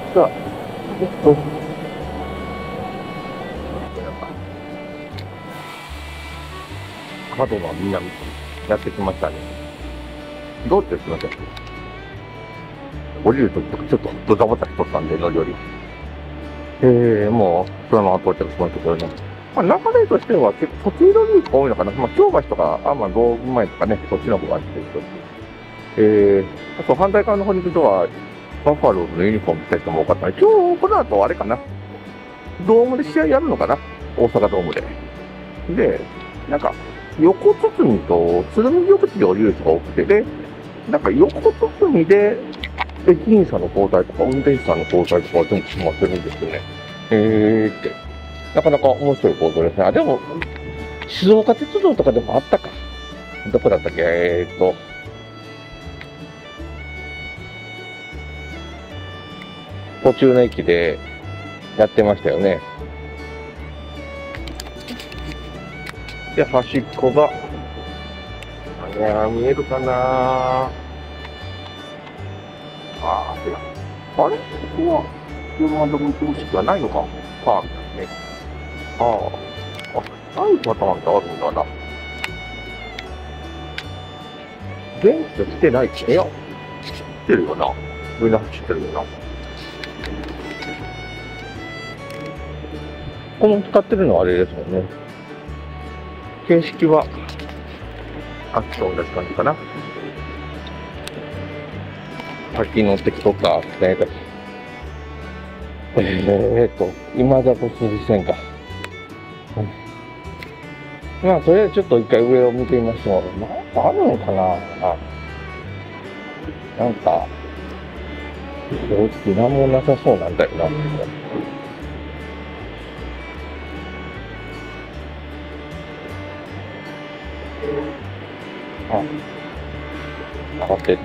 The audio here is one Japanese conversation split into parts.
さあ、角の南にやってきましたね。どうってすみません。降りるときとかちょっとドタバタしとったんで、乗り降り。もう、そのまま到着しましたけどね。まあ、流れとしては、結構、途中のルートが多いのかな。まあ、京橋とか、道具前とかね、こっちの方があって、あと、反対側の方に行くとは、バファローズのユニフォーム着た人も多かったね。今日、この後、あれかな。ドームで試合やるのかな、大阪ドームで。で、なんか、横堤と鶴見緑地で降りる人が多くて、で、なんか横堤で、駅員さんの交代とか、運転手さんの交代とかは全部決まってるんですよね。って。なかなか面白い構造ですね。あ、でも、静岡鉄道とかでもあったか。どこだったっけ途中の駅でやってましたよね。で、端っこが、見えるかなあ、いや。あれここは、車の見通しがないのか。パーみたいね。ないパターンってあるんだな。電気来てないっけ？いや、来てるよな。上に走ってるよな。この使ってるのはあれですもんね。形式は、あっちと同じ感じかな。さっき乗ってきとったね。今里筋線か。まあ、とりあえずちょっと一回上を見てみましょう。なんかあるのかな。なんか、正直なんもなさそうなんだよな。上がってった。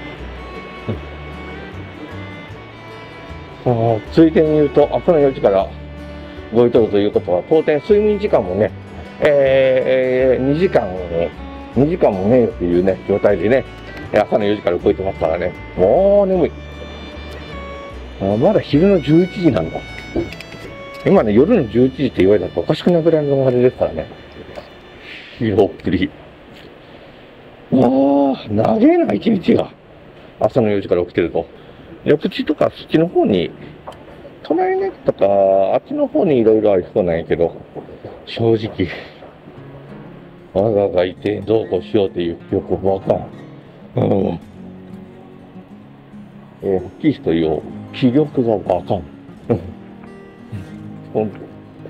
ついでに言うと、朝の4時から動いとるということは、当然睡眠時間もね、2時間もねえっていうね、状態でね、朝の4時から動いてますからね、もう眠い。まだ昼の11時なんだ。今ね、夜の11時って言われたらおかしくないぐらいのあれですからね。昼っきり。長えな、一日が。朝の4時から起きてると。緑地とかそっちの方に、隣の駅とか、あっちの方にいろいろありそうなんやけど、正直、我ががいてどうこうしようっていうよくわかん。はっきりと言おう。気力がわかん。ほんと。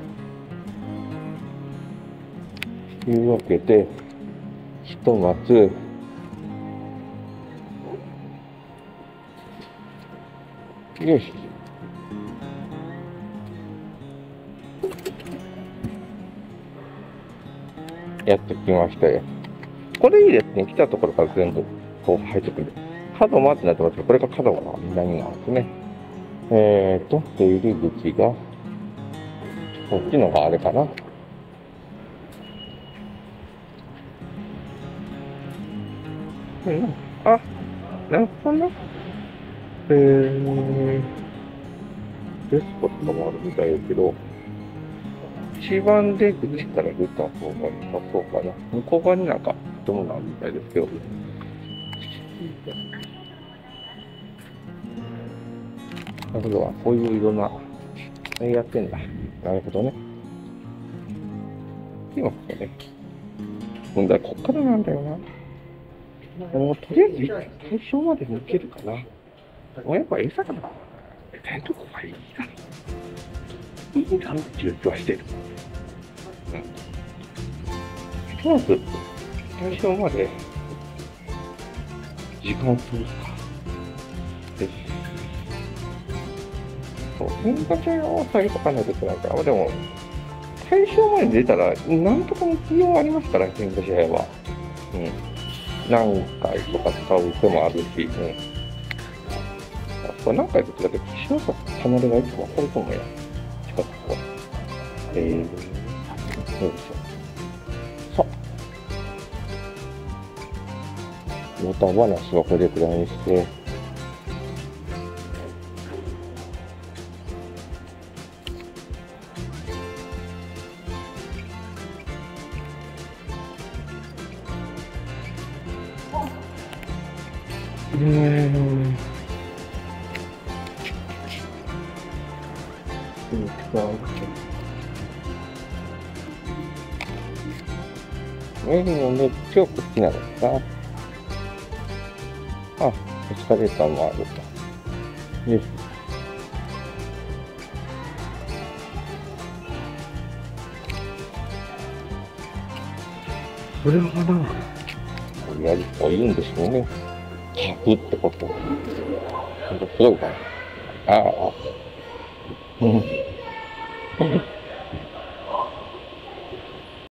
というわけで、ひとまず、よし。やってきましたよ。これいいですね。来たところから全部こう入ってくる。角間ってなってますけど、これが角が南なんですね。出入り口が、こっちのがあれかな。あ、なるほどな。デスポットもあるみたいだけど、一番出口から出た方が良さそうかな。向こう側になんか、どうなんみたいですけど。なるほど。こういういろんな、やってんだ。なるほどね。今ここね。問題こっからなんだよな。とりあえず対象まで抜けるかな。もうやっぱ餌かな。出んとこがいいだろ。いいだろっていう気はしてる。ひとまず、対象まで、時間を通すか。で、そう、変化系を下げとかないといけないから、でも、対象まで出たら、なんとかの必要ありますから、変化試合は。何回とか使う手もあるし、これ何回とかだけ白さ離れがいつも分かると思うよ。近くこう。どうでしょう。さあ。ヨタ話はこれくらいにして、 どっちがこっちなのかな。あ、エスカレーターもあるか。よし。これはな、とりあえずこう言うんでしょうね。100ってこと。すごいかな。ああ。うん。